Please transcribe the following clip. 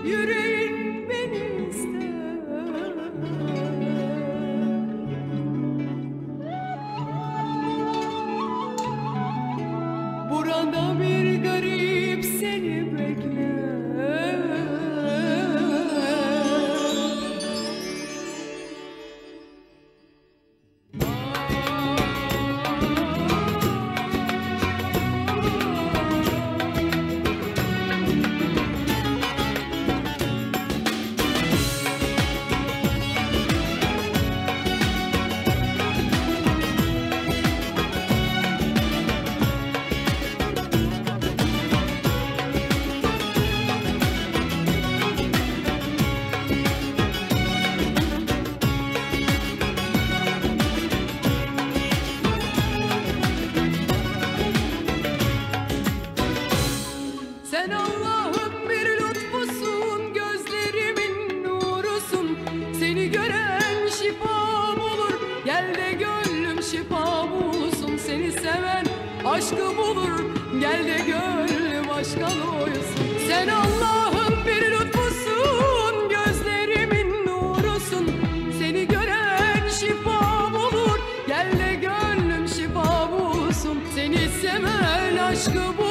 yüreğin beni ister. Burada bir garip seni bekler. Sen Allah'ın bir lütfusun, gözlerimin nurusun. Seni gören şifa bulur, gel de gönlüm şifa bulsun. Seni seven aşkı bulur, gel de gönlüm aşka doysun. Sen Allah'ın bir lütfusun, gözlerimin nurusun. Seni gören şifa bulur, gel de gönlüm şifa bulsun. Seni seven aşkı bulur,